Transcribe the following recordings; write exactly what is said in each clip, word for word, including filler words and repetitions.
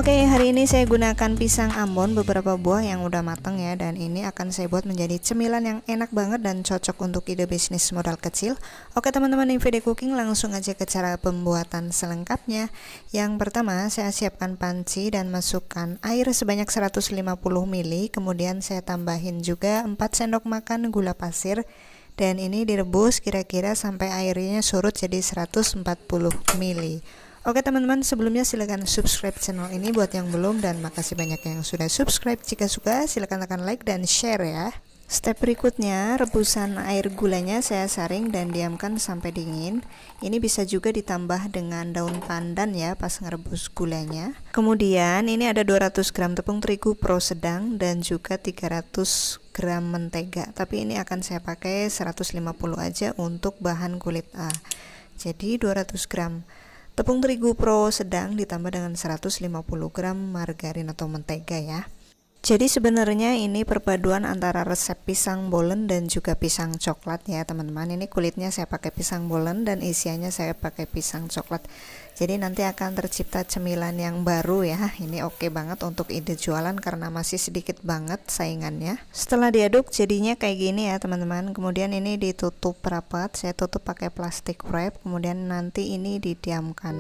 Oke, hari ini saya gunakan pisang Ambon beberapa buah yang udah matang ya, dan ini akan saya buat menjadi cemilan yang enak banget dan cocok untuk ide bisnis modal kecil. Oke teman-teman, Invide Cooking langsung aja ke cara pembuatan selengkapnya. Yang pertama, saya siapkan panci dan masukkan air sebanyak seratus lima puluh mililiter, kemudian saya tambahin juga empat sendok makan gula pasir, dan ini direbus kira-kira sampai airnya surut jadi seratus empat puluh mililiter. Oke teman-teman, sebelumnya silahkan subscribe channel ini buat yang belum, dan makasih banyak yang sudah subscribe. Jika suka silahkan tekan like dan share ya. Step berikutnya, rebusan air gulanya saya saring dan diamkan sampai dingin. Ini bisa juga ditambah dengan daun pandan ya pas ngerebus gulanya. Kemudian ini ada dua ratus gram tepung terigu pro sedang dan juga tiga ratus gram mentega, tapi ini akan saya pakai seratus lima puluh aja untuk bahan kulit A. Jadi dua ratus gram tepung terigu pro sedang ditambah dengan seratus lima puluh gram margarin atau mentega ya. Jadi sebenarnya ini perpaduan antara resep pisang bolen dan juga pisang coklat ya teman-teman. Ini kulitnya saya pakai pisang bolen dan isiannya saya pakai pisang coklat. Jadi nanti akan tercipta cemilan yang baru ya. Ini oke banget untuk ide jualan karena masih sedikit banget saingannya. Setelah diaduk jadinya kayak gini ya teman-teman. Kemudian ini ditutup rapat. Saya tutup pakai plastik wrap. Kemudian nanti ini didiamkan.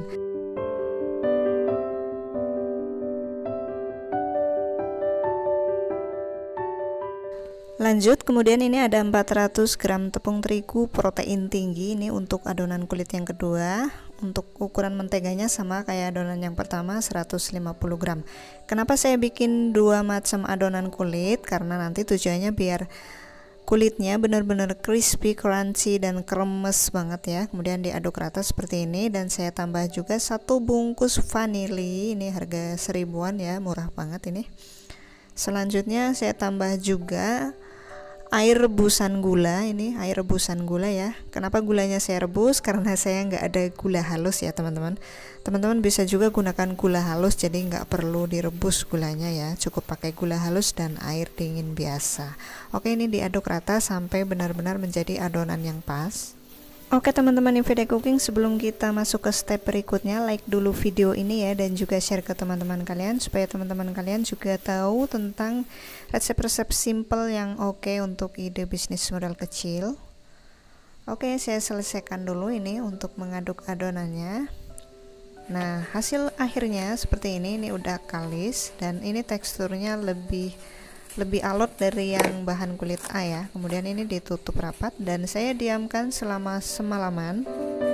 Lanjut, kemudian ini ada empat ratus gram tepung terigu protein tinggi, ini untuk adonan kulit yang kedua. Untuk ukuran menteganya sama kayak adonan yang pertama, seratus lima puluh gram. Kenapa saya bikin dua macam adonan kulit? Karena nanti tujuannya biar kulitnya benar-benar crispy, crunchy dan kremes banget ya. Kemudian diaduk rata seperti ini, dan saya tambah juga satu bungkus vanili. Ini harga seribuan ya, murah banget ini. Selanjutnya saya tambah juga air rebusan gula. Ini air rebusan gula ya. Kenapa gulanya saya rebus? Karena saya nggak ada gula halus ya teman-teman. Teman-teman bisa juga gunakan gula halus, jadi nggak perlu direbus gulanya ya. Cukup pakai gula halus dan air dingin biasa. Oke, ini diaduk rata sampai benar-benar menjadi adonan yang pas. Oke teman-teman Invide Cooking, sebelum kita masuk ke step berikutnya, like dulu video ini ya, dan juga share ke teman-teman kalian supaya teman-teman kalian juga tahu tentang resep-resep simple yang oke untuk ide bisnis modal kecil. Oke, saya selesaikan dulu ini untuk mengaduk adonannya. Nah, hasil akhirnya seperti ini. Ini udah kalis dan ini teksturnya lebih lebih alot dari yang bahan kulit A ya. Kemudian ini ditutup rapat dan saya diamkan selama semalaman.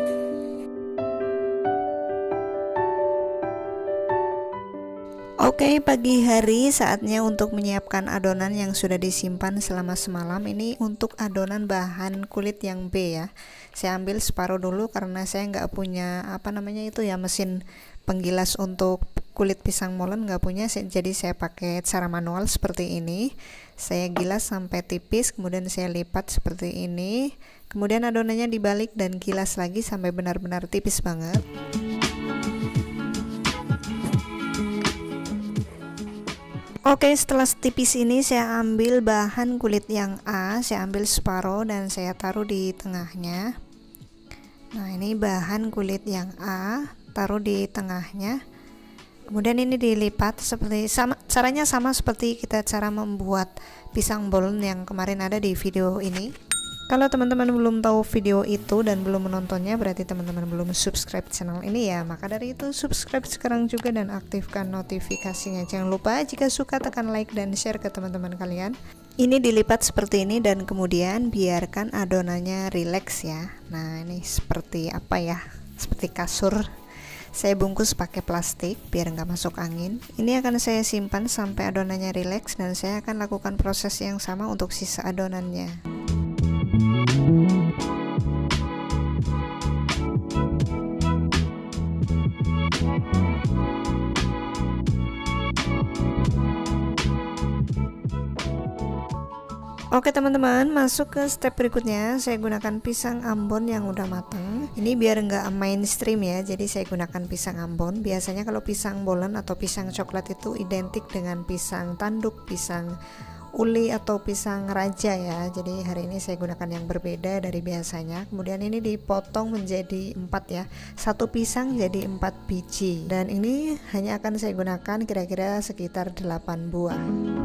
Oke, pagi hari saatnya untuk menyiapkan adonan yang sudah disimpan selama semalam. Ini untuk adonan bahan kulit yang B ya. Saya ambil separuh dulu karena saya nggak punya apa namanya itu ya, mesin penggilas untuk kulit pisang molen, nggak punya, jadi saya pakai cara manual seperti ini. Saya gilas sampai tipis, kemudian saya lipat seperti ini, kemudian adonannya dibalik dan gilas lagi sampai benar-benar tipis banget. Oke, setelah tipis ini saya ambil bahan kulit yang A, saya ambil separuh dan saya taruh di tengahnya. Nah, ini bahan kulit yang A, taruh di tengahnya. Kemudian ini dilipat seperti sama, caranya sama seperti kita cara membuat pisang bolen yang kemarin ada di video ini. Kalau teman-teman belum tahu video itu dan belum menontonnya, berarti teman-teman belum subscribe channel ini ya. Maka dari itu subscribe sekarang juga dan aktifkan notifikasinya. Jangan lupa jika suka tekan like dan share ke teman-teman kalian. Ini dilipat seperti ini dan kemudian biarkan adonannya rileks ya. Nah, ini seperti apa ya? Seperti kasur. Saya bungkus pakai plastik biar nggak masuk angin. Ini akan saya simpan sampai adonannya rileks, dan saya akan lakukan proses yang sama untuk sisa adonannya. Oke teman-teman, masuk ke step berikutnya. Saya gunakan pisang Ambon yang udah matang. Ini biar nggak mainstream ya, jadi saya gunakan pisang Ambon. Biasanya kalau pisang bolen atau pisang coklat itu identik dengan pisang tanduk, pisang uli atau pisang raja ya. Jadi hari ini saya gunakan yang berbeda dari biasanya. Kemudian ini dipotong menjadi empat ya, satu pisang jadi empat biji, dan ini hanya akan saya gunakan kira-kira sekitar delapan buah.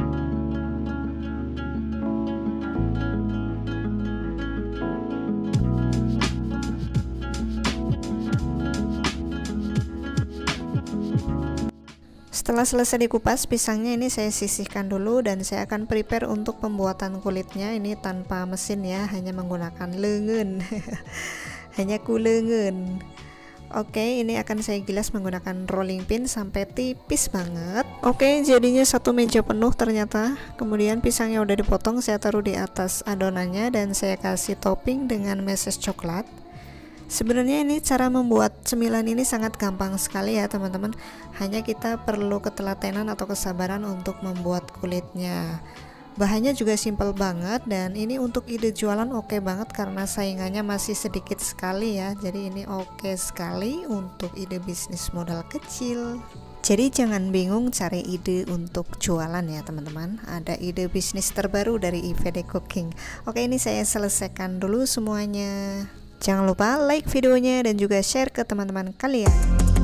Setelah selesai dikupas pisangnya, ini saya sisihkan dulu dan saya akan prepare untuk pembuatan kulitnya. Ini tanpa mesin ya, hanya menggunakan lengan hanya kulengen. Oke, ini akan saya gilas menggunakan rolling pin sampai tipis banget. Oke, jadinya satu meja penuh ternyata. Kemudian pisangnya udah dipotong, saya taruh di atas adonannya dan saya kasih topping dengan meses coklat. Sebenarnya ini cara membuat cemilan ini sangat gampang sekali ya teman-teman. Hanya kita perlu ketelatenan atau kesabaran untuk membuat kulitnya. Bahannya juga simpel banget, dan ini untuk ide jualan oke banget karena saingannya masih sedikit sekali ya. Jadi ini oke sekali untuk ide bisnis modal kecil. Jadi jangan bingung cari ide untuk jualan ya teman-teman. Ada ide bisnis terbaru dari I V D Cooking. Oke, ini saya selesaikan dulu semuanya. Jangan lupa like videonya dan juga share ke teman-teman kalian.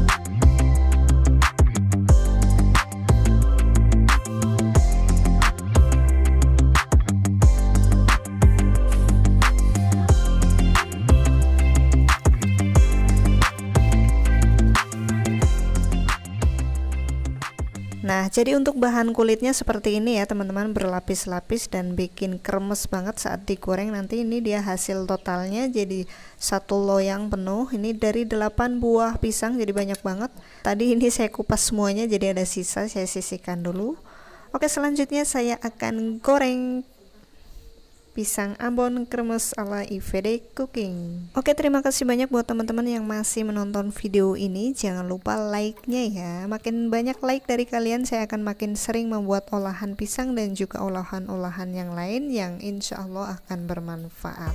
Nah, jadi untuk bahan kulitnya seperti ini ya teman-teman, berlapis-lapis dan bikin kremes banget saat digoreng. Nanti ini dia hasil totalnya jadi satu loyang penuh. Ini dari delapan buah pisang, jadi banyak banget. Tadi ini saya kupas semuanya, jadi ada sisa, saya sisihkan dulu. Oke, selanjutnya saya akan goreng pisang Ambon kremes ala I V D Cooking. Oke, terima kasih banyak buat teman-teman yang masih menonton video ini. Jangan lupa like-nya ya. Makin banyak like dari kalian, saya akan makin sering membuat olahan pisang dan juga olahan-olahan yang lain yang insya Allah akan bermanfaat.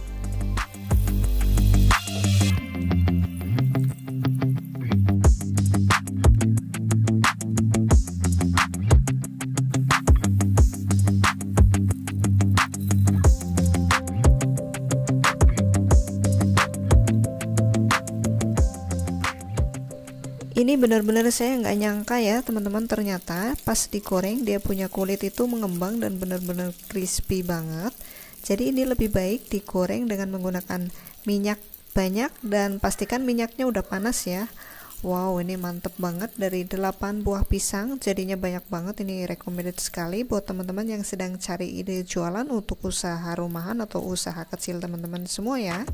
Ini benar-benar saya nggak nyangka ya teman-teman, ternyata pas digoreng dia punya kulit itu mengembang dan benar-benar crispy banget. Jadi ini lebih baik digoreng dengan menggunakan minyak banyak dan pastikan minyaknya udah panas ya. Wow, ini mantep banget, dari delapan buah pisang jadinya banyak banget. Ini recommended sekali buat teman-teman yang sedang cari ide jualan untuk usaha rumahan atau usaha kecil teman-teman semua ya.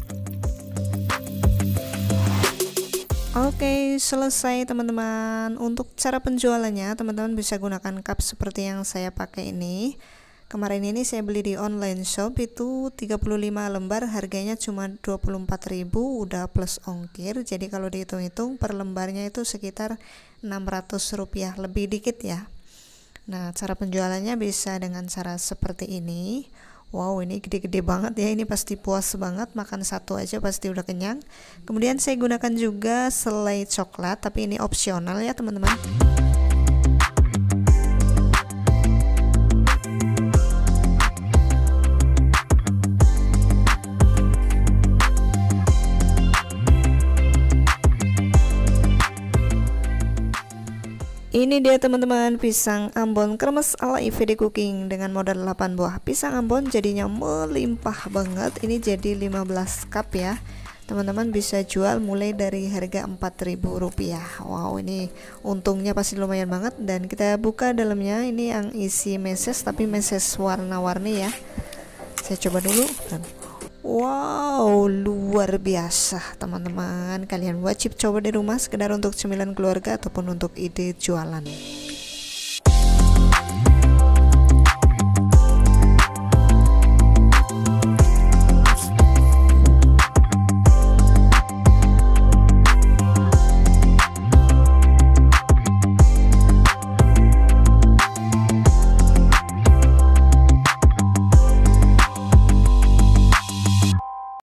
Oke, selesai teman-teman. Untuk cara penjualannya, teman-teman bisa gunakan cup seperti yang saya pakai ini. Kemarin ini saya beli di online shop, itu tiga puluh lima lembar, harganya cuma dua puluh empat ribu, udah plus ongkir. Jadi kalau dihitung-hitung per lembarnya itu sekitar enam ratus rupiah, lebih dikit ya. Nah, cara penjualannya bisa dengan cara seperti ini. Wow, ini gede-gede banget ya, ini pasti puas banget, makan satu aja pasti udah kenyang. Kemudian saya gunakan juga selai coklat, tapi ini opsional ya teman-teman. Ini dia teman-teman, pisang Ambon kremes ala I V D Cooking dengan modal delapan buah pisang Ambon, jadinya melimpah banget. Ini jadi lima belas cup ya. Teman-teman bisa jual mulai dari harga empat ribu rupiah. Wow, ini untungnya pasti lumayan banget. Dan kita buka dalamnya, ini yang isi meses tapi meses warna-warni ya. Saya coba dulu. Wow, luar biasa teman-teman. Kalian wajib coba di rumah, sekedar untuk cemilan keluarga ataupun untuk ide jualan.